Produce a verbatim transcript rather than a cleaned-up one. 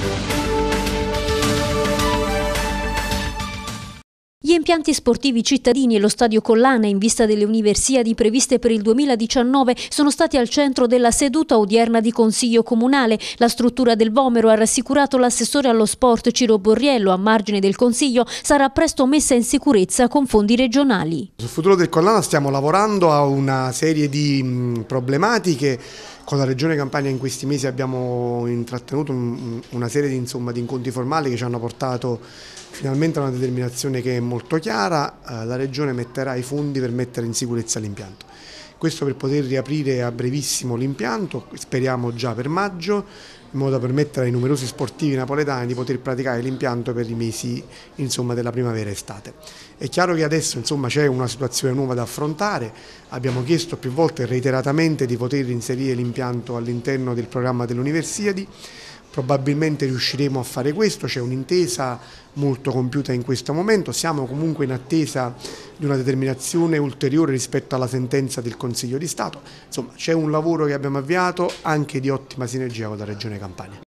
Gli impianti sportivi cittadini e lo stadio Collana, in vista delle Universiadi previste per il duemiladiciannove, sono stati al centro della seduta odierna di Consiglio Comunale. La struttura del Vomero, ha rassicurato l'assessore allo sport Ciro Borriello, a margine del Consiglio, sarà presto messa in sicurezza con fondi regionali. Sul futuro del Collana stiamo lavorando a una serie di mh, problematiche. Con la Regione Campania in questi mesi abbiamo intrattenuto un, una serie di, insomma, di incontri formali che ci hanno portato finalmente a una determinazione che è molto chiara. Eh, la Regione metterà i fondi per mettere in sicurezza l'impianto. Questo per poter riaprire a brevissimo l'impianto, speriamo già per maggio, in modo da permettere ai numerosi sportivi napoletani di poter praticare l'impianto per i mesi, insomma, della primavera e estate. È chiaro che adesso c'è una situazione nuova da affrontare, abbiamo chiesto più volte e reiteratamente di poter inserire l'impianto all'interno del programma delle Universiadi. Probabilmente riusciremo a fare questo, c'è un'intesa molto compiuta in questo momento, siamo comunque in attesa di una determinazione ulteriore rispetto alla sentenza del Consiglio di Stato. Insomma, c'è un lavoro che abbiamo avviato anche di ottima sinergia con la Regione Campania.